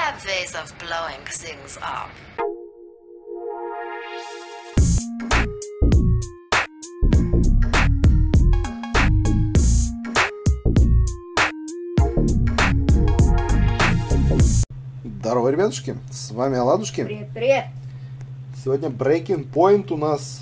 have ways of blowing things up. Здорово, ребятушки, с вами Оладушки. Привет, привет. Сегодня Breaking Point у нас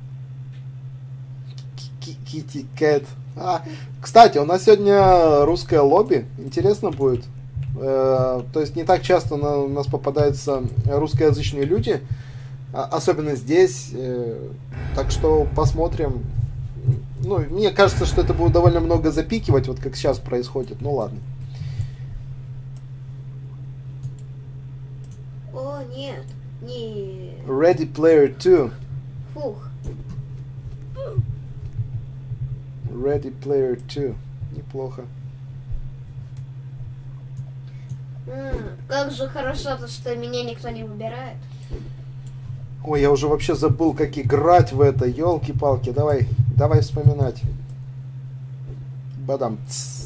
Kitty Cat. Кстати, у нас сегодня русское лобби. Интересно будет. То есть не так часто у нас попадаются русскоязычные люди, особенно здесь. Так что посмотрим. Ну, мне кажется, что это будет довольно много запикивать, вот как сейчас происходит. Ну ладно. О, нет, не... Ready Player 2. Фух. Ready Player 2. Неплохо. Как же хорошо, то, что меня никто не выбирает. Ой, я уже вообще забыл, как играть в это. Ёлки-палки, давай вспоминать. Бадам.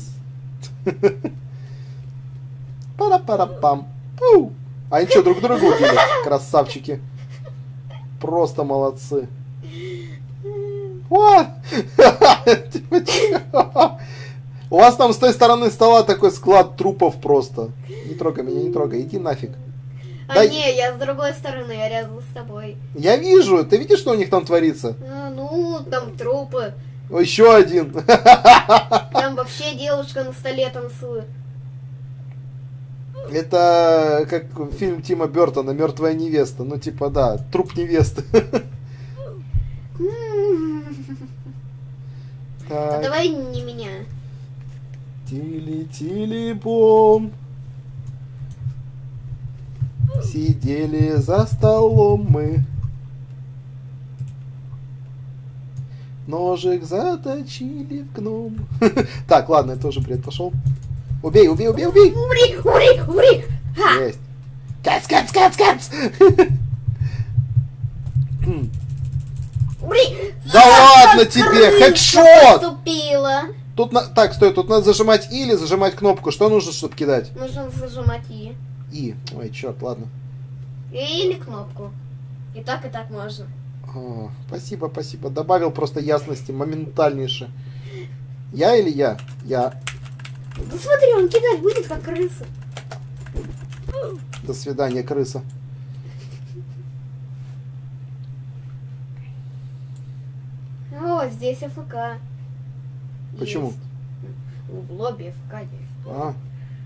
Пара-пара-пам. Они что, друг друга убили? Красавчики. Просто молодцы. О! У вас там с той стороны стола такой склад трупов просто. Не трогай меня, не трогай. Иди нафиг. Не, я с другой стороны, я рядом с тобой. Я вижу. Ты видишь, что у них там творится? Ну, там трупы. О, еще один. Там вообще девушка на столе танцует. Это как фильм Тима Бёртона «Мертвая невеста». Ну, типа, да, труп невесты. А давай не меня. Тили-тили-бом. Сидели за столом мы. Ножик заточили в гном. Так, ладно, это уже бред пошел. Убей! Умри! Есть. Кац! Умри! Да ладно тебе! Хедшот! Поступила. Тут так, стой, тут надо зажимать И или зажимать кнопку. Что нужно, чтобы кидать? Нужно зажимать И. Ой, черт, ладно. Или кнопку. И так можно. Спасибо. Добавил просто ясности моментальнейше. Я или я? Я. Да смотри, он кидать будет, как крыса. До свидания, крыса. О, здесь АФК. Почему? Есть. В лобби АФК есть.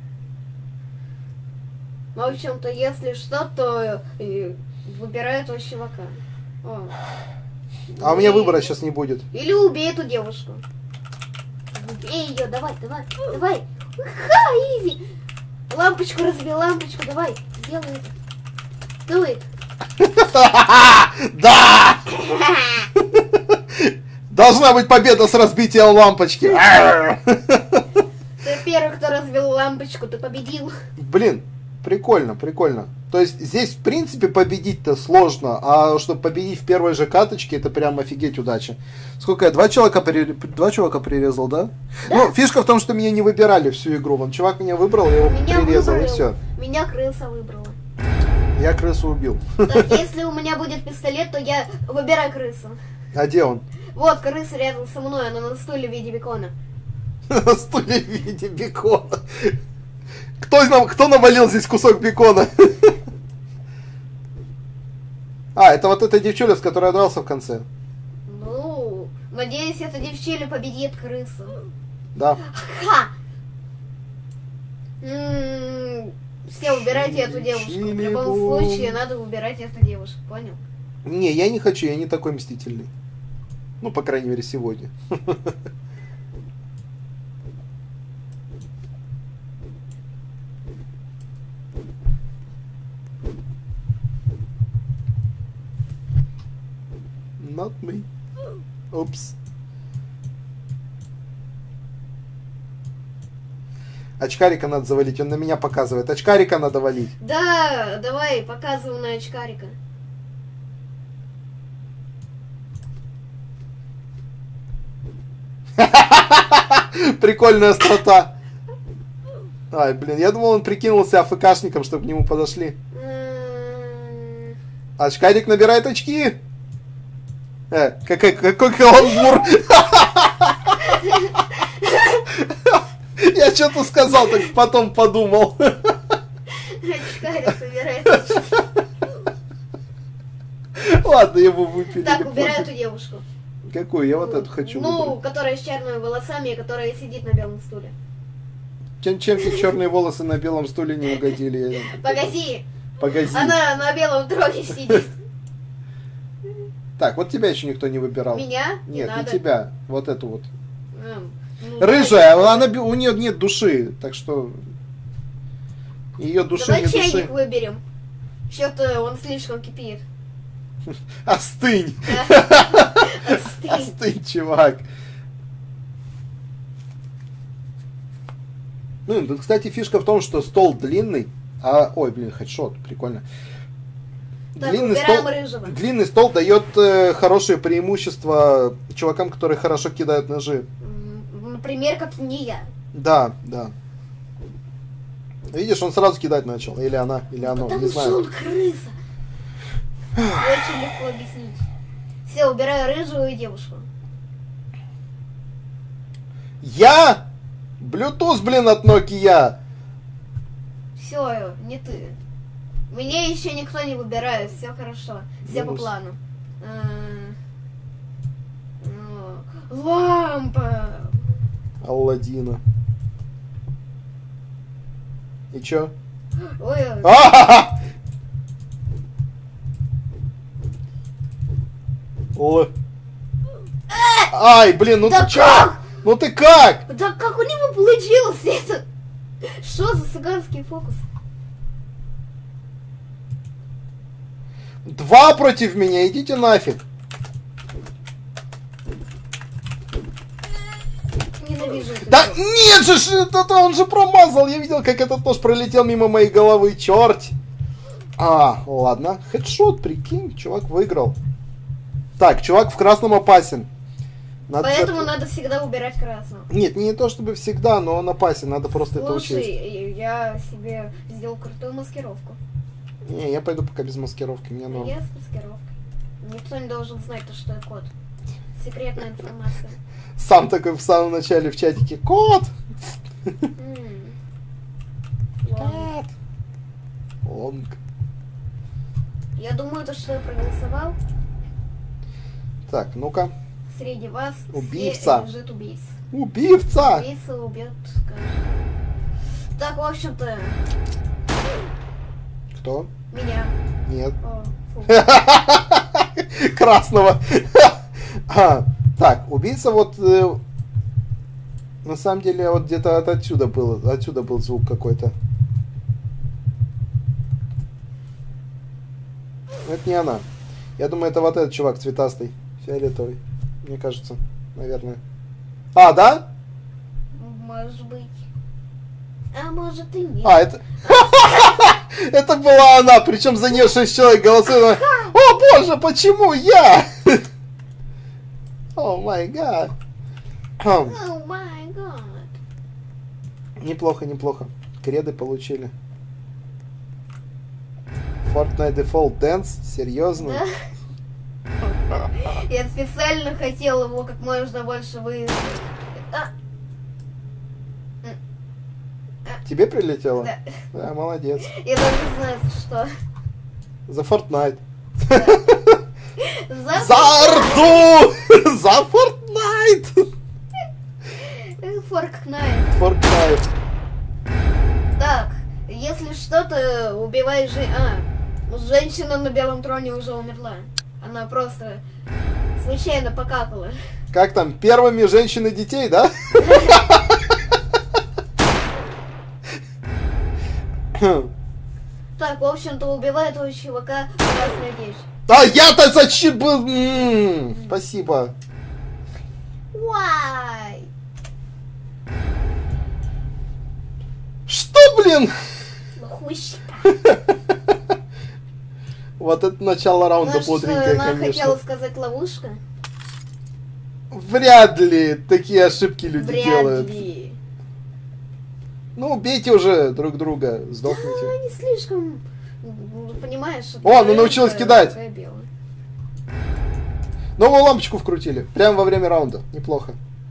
В общем-то, если что, то выбирают от чувака. А у меня выбора сейчас не будет. Или убей эту девушку. Убей ее, давай. Изи. Лампочку разбей, давай. Сделай это. Do it. Да! Должна быть победа с разбитием лампочки. Ты первый, кто разбил лампочку, ты победил. Блин, прикольно. То есть здесь, в принципе, победить-то сложно, а чтобы победить в первой же каточке, это прям офигеть удача. Сколько я? Два чувака прирезал, да? Ну, фишка в том, что меня не выбирали всю игру. Вон, чувак меня выбрал, я его прирезал, и все. Меня крыса выбрала. Я крысу убил. Так, если у меня будет пистолет, то я выбираю крысу. А где он? Вот, крыса рядом со мной, она на стуле в виде бекона. На стуле в виде бекона. Кто навалил здесь кусок бекона? Это вот эта девчуля, с которой я дрался в конце. Ну, надеюсь, эта девчуля победит крысу. Да. Ха! Все, выбирайте эту девушку. В любом случае, надо выбирать эту девушку, понял? Не, я не хочу, я не такой мстительный. Ну, по крайней мере, сегодня. Not me. Упс. Очкарика надо завалить, он на меня показывает. Очкарика надо валить. Да, давай, показывай на очкарика. Прикольная острота. Ай, блин, я думал, он прикинулся АФКшником, чтобы к нему подошли. Очкарик набирает очки. Какой каламбур. Я что-то сказал, так потом подумал. Очкарик собирает очки. Ладно, его выпили. Так, убирай эту девушку. Какую? Я вот эту хочу Ну, выбрать. которая с черными волосами, которая сидит на белом стуле. Чем тебе черные волосы на белом стуле не угодили? Погоди! Погоди. Она на белом троне сидит. Так, вот тебя еще никто не выбирал. Меня? Не Нет, не надо. тебя. Вот эту вот. Ну, Рыжая, у нее нет души, так что ее души давай не чайник души. выберем. Что-то он слишком кипит. Остынь. Остынь. Остынь, чувак. Ну, тут, кстати, фишка в том, что стол длинный. Ой, блин, хедшот, прикольно. Так, убираем рыжего. Длинный стол дает хорошее преимущество чувакам, которые хорошо кидают ножи. Например, как не я. Да, да. Видишь, он сразу кидать начал. Или она, или оно, Потому не что знаю. он крыса. Очень легко объяснить. Все, убираю рыжую и девушку. Я? Bluetooth, блин, от Nokia. Все, не ты. Меня еще никто не выбирает, все хорошо. Все по Минус. плану. Лампа. Алладина. И чё? Ой, А-ха-ха! О. Ай, блин, ну да ты чё? как? Ну ты как? Да как у него получилось это? Что за цыганский фокус? 2 против меня, идите нафиг. Ненавижу это. Да нет же, это он же промазал. Я видел, как этот нож пролетел мимо моей головы. Черт. Ладно. Хедшот, прикинь, чувак выиграл. Так, чувак в красном опасен. Поэтому надо всегда убирать красного. Нет, не то чтобы всегда, но он опасен. Надо просто это учесть. Слушай, я себе сделал крутую маскировку. Не, я пойду пока без маскировки. Мне норм. Я с маскировкой. Никто не должен знать, что я кот. Секретная информация. Сам такой в самом начале в чатике. Кот! Ладно. Лонг. Я думаю, то, что я проголосовал, Так, ну-ка. среди вас Убийца. все лежит убийца. Убивца! Убийца убьет каждого. Так, в общем-то, Кто? меня. Нет. О, фу. Красного. Так, убийца вот... на самом деле, вот где-то отсюда был звук какой-то. Это не она. Я думаю, это вот этот чувак цветастый, фиолетовый. Мне кажется, наверное. Да? Может быть. А может и нет. Это... Это была она, причем за нее 6 человек голосуют. О боже, почему я? О май гад. О май гад. Неплохо, неплохо. Креды получили. Fortnite Default Dance? Серьезно? Да? Я специально хотел его как можно больше выяснить. Тебе прилетело? Да. Да, молодец. Я даже не знаю, что. За Fortnite. За За Орду! За Fortnite! Fortnite. Fortnite. Так, если что-то убивай женщина на белом троне уже умерла. Она просто случайно покакала. Как там, первыми женщины детей, да? Так, в общем-то, убивай этого чувака в красной одежде. А я-то зачем был? Спасибо. Why? Что, блин? Лохущика. Вот это начало раунда Может, бодренькое, она хотела конечно. сказать ловушка? Вряд ли такие ошибки люди Вряд делают. ли. Ну, убейте уже друг друга, сдохните. А, не слишком, понимаешь? О, ну научилась кидать. Такая белая. Новую лампочку вкрутили. Прямо во время раунда. Неплохо.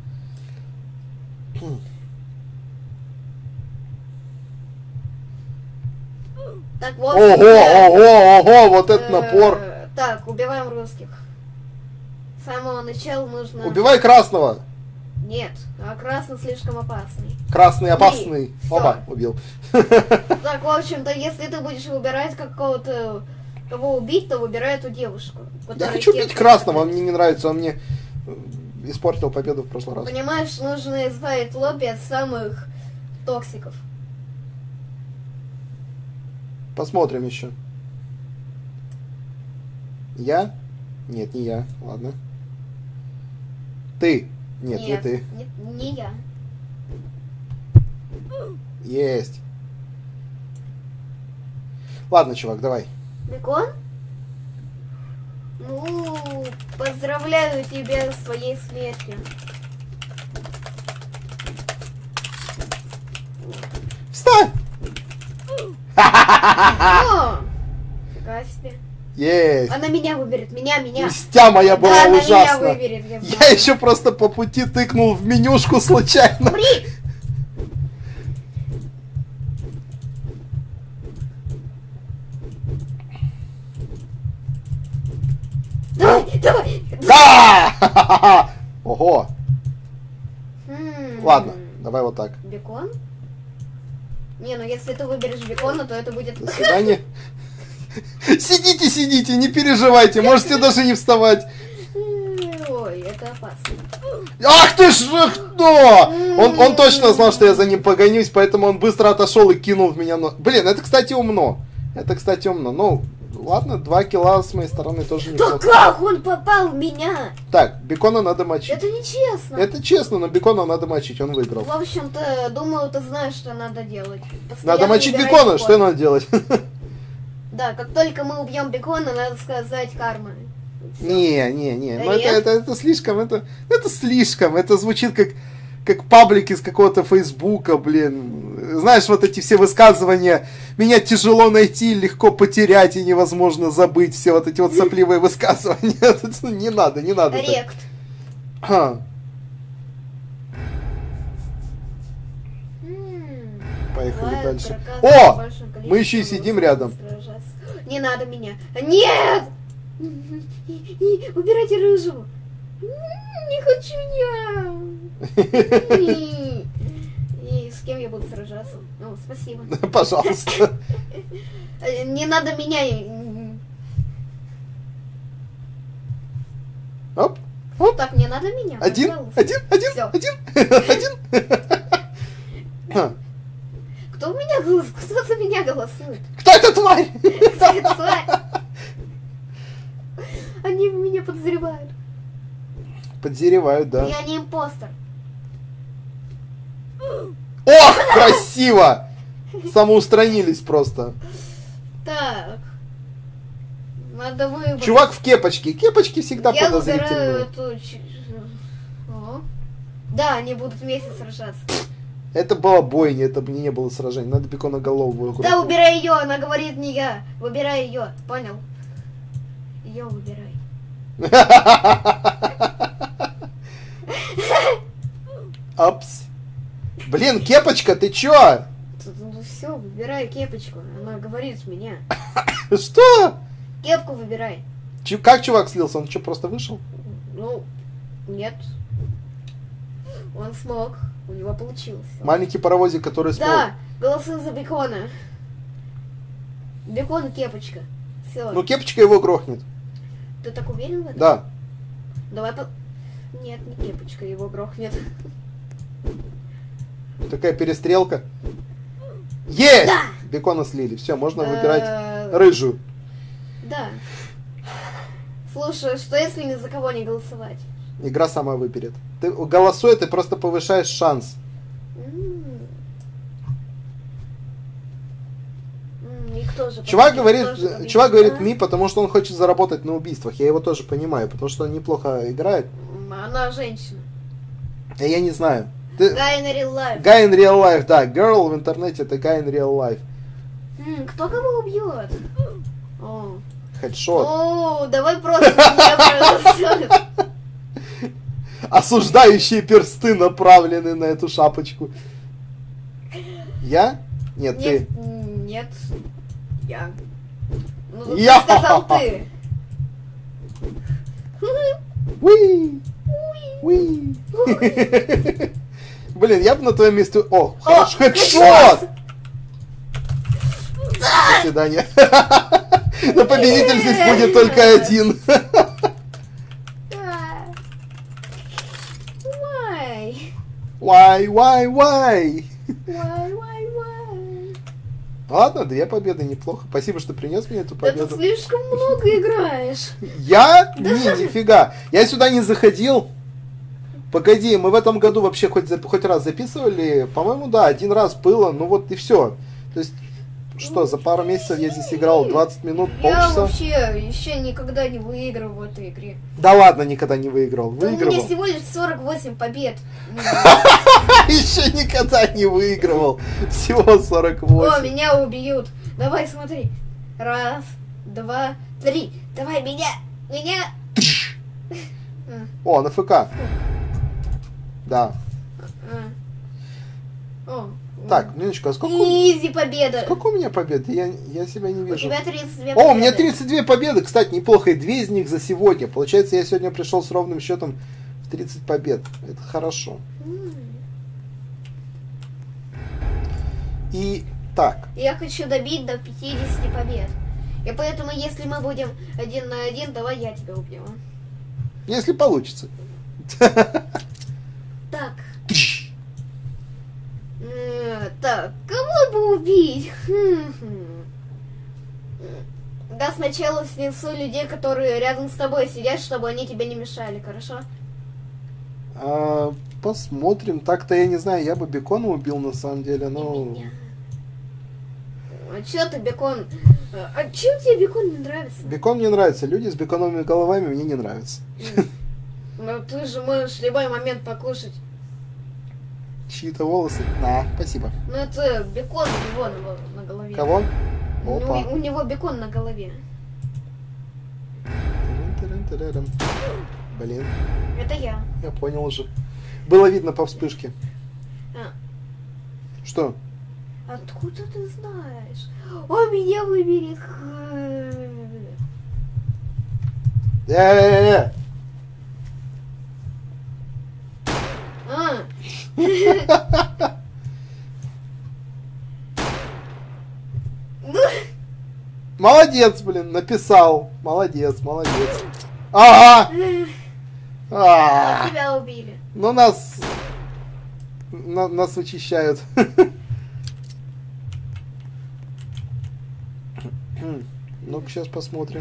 Так, вот. Ого, вот это напор. Так, убиваем русских. С самого начала нужно... Убивай красного. Нет, а красный слишком опасный. Красный опасный. Всё. Опа, убил. Так, в общем-то, если ты будешь выбирать какого-то... Кого убить, то выбирай эту девушку. Я которая хочу кепка. бить красного, он мне не нравится, он мне испортил победу в прошлый раз. Понимаешь, нужно избавить лобби от самых токсиков. Посмотрим еще. Я? Нет, не я. Ладно. Ты? Нет, не ты. Не я. Есть. Ладно, чувак, давай. Бекон? Ну, поздравляю тебя с своей смертью. Встань! О! Фига себе. Есть. Она меня выберет, меня. Мстя моя была Да, она меня ужасна. выберет, я Я знаю. еще просто по пути тыкнул в менюшку случайно. Умри! Давай! Да! Ого. Ладно, давай вот так. Бекон? Не, ну если ты выберешь бекона, то это будет... До свидания. Сидите, не переживайте, можете даже не вставать. Ой, это опасно. Ах ты ж, кто? Он точно знал, что я за ним погонюсь, поэтому он быстро отошел и кинул в меня. Блин, это, кстати, умно. Ну, ладно, 2 килла с моей стороны тоже Да неплохо. как он попал в меня? Так, бекона надо мочить. Это нечестно. Это честно, но бекона надо мочить, он выиграл. В общем-то, думаю, ты знаешь, что надо делать. Надо Постоянно мочить выбирай бекона, что надо делать? Да, как только мы убьем бекона, надо сказать карма. Не, ну Нет? это слишком, это звучит как паблик из какого-то фейсбука, блин. Знаешь, вот эти все высказывания, меня тяжело найти, легко потерять и невозможно забыть, все вот эти вот сопливые высказывания. Не надо. Рект. Ха. Поехали Бывает, дальше. проказывает О! большое количество Мы еще и сидим рядом. сражаться. Не надо меня. Нет! Убирайте рыжую. Не хочу я. И с кем я буду сражаться? Ну, спасибо. Пожалуйста. Не надо меня. Оп. Так, не надо меня. Один. Всё. Ха. Кто в меня голосует? Кто за меня голосует? Кто эта тварь? Кто эта тварь? Они меня подозревают. Подзеревают, да. Я не импостер. Ох, красиво! Самоустранились просто. Так. Надо выбрать. Чувак в кепочке. Кепочки всегда Я выбираю подозрительные. эту... О. Да, они будут вместе сражаться. Это была бойня, это бы не было сражения. Надо беконоголовую группу. Да, убирай ее, она говорит не я. Выбирай ее, понял? Ее выбирай. Апс. Блин, кепочка, ты чё? Ну все, выбирай кепочку. Она говорит меня. Что? Кепку выбирай. Как чувак слился? Он что, просто вышел? Ну, нет. Он смог. У него получилось. Маленький паровозик, который смог. Да, голосуй за бекона. Бекон, кепочка. Все. Ну, кепочка его грохнет. Ты так уверен в этом? Да. Давай по... Нет, не кепочка, его грохнет. Такая перестрелка. Есть! Да! Бекона слили. Все, можно выбирать Э, рыжую. Да. Слушай, что если ни за кого не голосовать? Игра сама выберет. Ты голосуй, ты просто повышаешь шанс. И кто же Чувак победит? говорит, Кто же победит? чувак говорит А? ми, потому что он хочет заработать на убийствах. Я его тоже понимаю, потому что он неплохо играет. Она женщина. А я не знаю. Guy in real life. Guy in real life, да. Girl в интернете это guy in real life. Кто кого убьет? О, Хедшот. давай просто меня Осуждающие персты направлены на эту шапочку. Я? Нет, ты. Нет. Я. Ну, тут Я. сказал ты. Уи! Уи! Блин, я бы на твоем месте... О, хорошо, хедшот! До свидания. Но победитель здесь будет только один. Why? Why? Why? Ладно, 2 победы, неплохо. Спасибо, что принес мне эту Да ты победу. слишком много играешь. Я? Нифига. Я сюда не заходил. Погоди, мы в этом году вообще хоть раз записывали? По-моему, да, 1 раз было, ну вот и все. То есть, что, за пару месяцев я здесь играл 20 минут, Я полчаса? вообще еще никогда не выиграл в этой игре. Да ладно, никогда не выиграл. Да у меня Выигрывал. всего лишь 48 побед. Еще никогда не выигрывал. Всего 48. О, меня убьют. Давай, смотри. 1, 2, 3. Давай, меня. О, на ФК. Да. О. Так, минуточку, а сколько, Изи победа. сколько у меня побед? Я себя не У вижу. тебя 32 О, у меня победы. 32 победы, кстати, неплохо, и 2 из них за сегодня. Получается, я сегодня пришел с ровным счетом в 30 побед. Это хорошо. И так. Я хочу добить до 50 побед. И поэтому, если мы будем 1 на 1, давай я тебя убью. Если получится. Так. Так, кого бы убить? Да, сначала снесу людей, которые рядом с тобой сидят, чтобы они тебе не мешали, хорошо? Посмотрим. Так-то я не знаю, я бы Бекона убил на самом деле, но... А чё ты, Бекон? А чем тебе Бекон не нравится? Бекон мне нравится. Люди с беконовыми головами мне не нравятся. Ну ты же можешь в любой момент покушать. Чьи-то волосы. Да, спасибо. Ну это бекон у него на голове. Кого? Ну, Опа. у него бекон на голове. Блин, Это я. я понял уже. Было видно по вспышке. А, Что? откуда ты знаешь? О, меня выберет. Э-э-э! А. Молодец, блин, написал. Молодец, молодец. Ага! А, Тебя убили. ну нас вычищают. Ну-ка, сейчас посмотрим.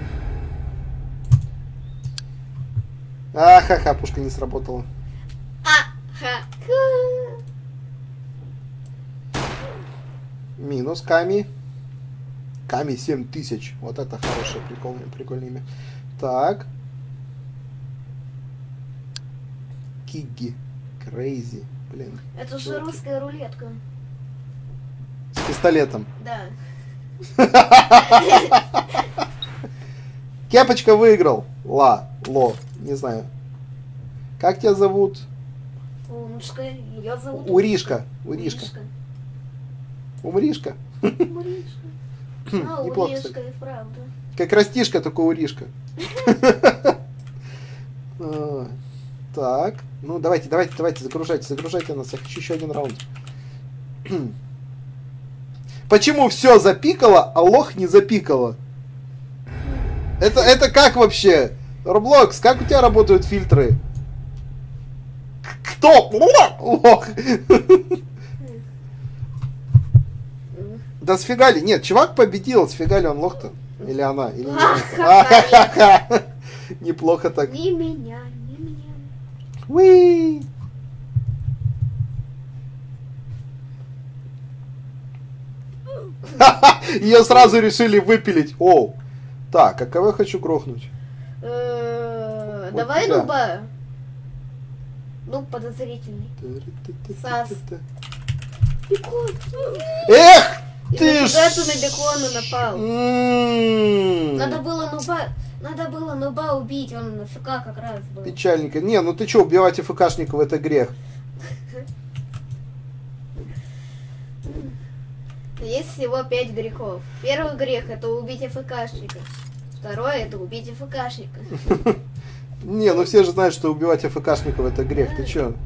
Ха-ха, пушка не сработала. Минус Ками. Ками 7000. Вот это хорошее, прикольное имя. Так. Кигги. Крейзи. Блин. Это же русская рулетка. С пистолетом. Да. Кепочка выиграл. Ло. Не знаю. Как тебя зовут? Умничка. Я зовут Уришка. Уришка. Умришка. Уришка. А, Неплохо, Уришка, кстати. и правда. Как растишка, только уришка. Так. Ну, давайте, загружайте нас. Я хочу еще один раунд. Почему все запикало, а лох не запикало? Это как вообще? Roblox, как у тебя работают фильтры? Кто? Лох. Да сфига ли? Нет, чувак победил, сфига ли он лох-то? Или она? Или не? Неплохо так. Не меня. Уи! Ее сразу решили выпилить. Оу. Так, а кого я хочу грохнуть? Давай тебя. дуба. Ну, подозрительный. Сас. Бекон. Эх! И Ты нафига ж... ты на бекона напал? М-м-м. Надо было нуба убить, он на ФК как раз был. Печальненько. Не, ну ты что, убивать ФКшников это грех. Есть всего 5 грехов. Первый грех это убить ФКшника. Второй это убить ФКшника. Не, ну все же знают, что убивать ФКшников это грех. Ты чё?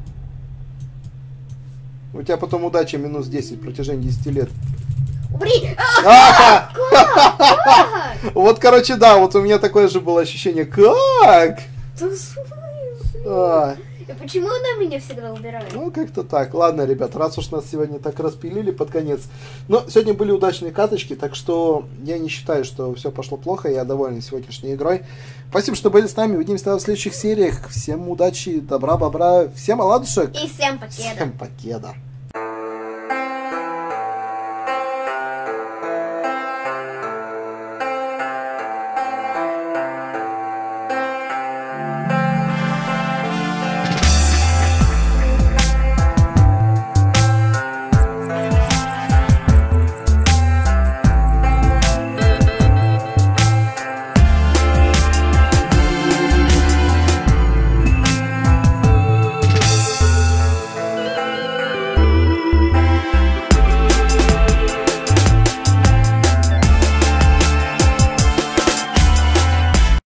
У тебя потом удача минус 10 в протяжении 10 лет. Убери! А! Как? Вот, короче, да, вот у меня такое же было ощущение. Как? Да в смысле? А, И почему она меня всегда убирает? ну, как-то так. Ладно, ребят, раз уж нас сегодня так распилили под конец. Но сегодня были удачные каточки, так что я не считаю, что все пошло плохо. Я доволен сегодняшней игрой. Спасибо, что были с нами. Увидимся в следующих сериях. Всем удачи, добра, бобра. Всем оладушек. И всем покеда. Всем покеда.